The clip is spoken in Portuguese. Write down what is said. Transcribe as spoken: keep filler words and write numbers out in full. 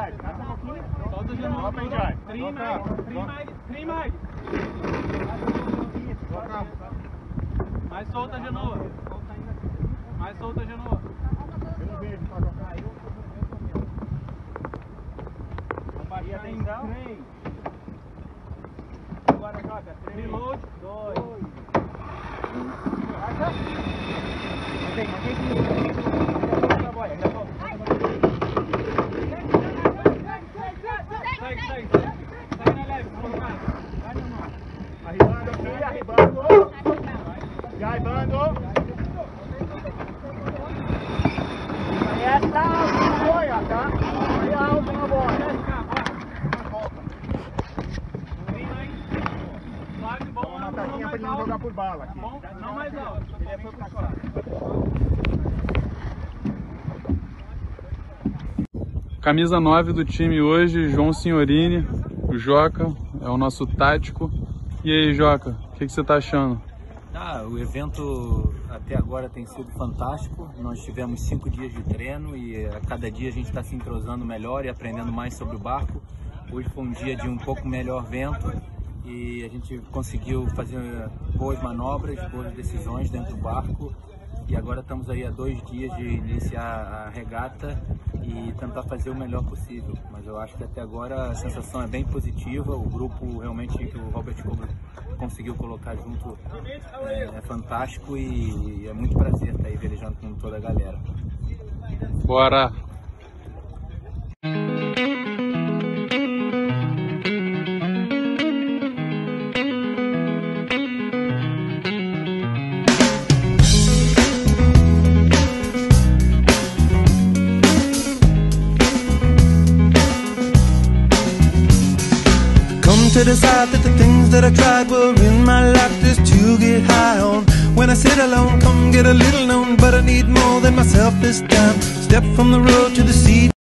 Solta de novo. Trim mais, trim mais, trim mais. Mais solta de novo. Mais solta de novo. Baixar atenção. Agora joga. Reload. Dois. Baixa. Mantém, mantém aqui. Ainda volta. Ainda volta. Segue, segue. Segue na leve. Vamos lá. Vai no nó. Arribando aqui, arribando. Já arribando. Aí é salto, apoia, tá? Aí alto na bola. Uma taquinha pra ele não jogar por bala aqui. Não mais alto. Ele foi pra cá. Camisa nove do time hoje, João Signorini, o Joca, é o nosso tático. E aí, Joca, o que, que você tá achando? Ah, o evento até agora tem sido fantástico. Nós tivemos cinco dias de treino e a cada dia a gente está se entrosando melhor e aprendendo mais sobre o barco. Hoje foi um dia de um pouco melhor vento e a gente conseguiu fazer boas manobras, boas decisões dentro do barco. E agora estamos aí há dois dias de iniciar a regata e tentar fazer o melhor possível. Mas eu acho que até agora a sensação é bem positiva. O grupo realmente que o Robert Cobra conseguiu colocar junto é, é fantástico e, e é muito prazer estar aí velejando com toda a galera. Bora! To decide that the things that I tried were in my life just to get high on. When I sit alone, come get a little known, but I need more than myself this time. Step from the road to the sea.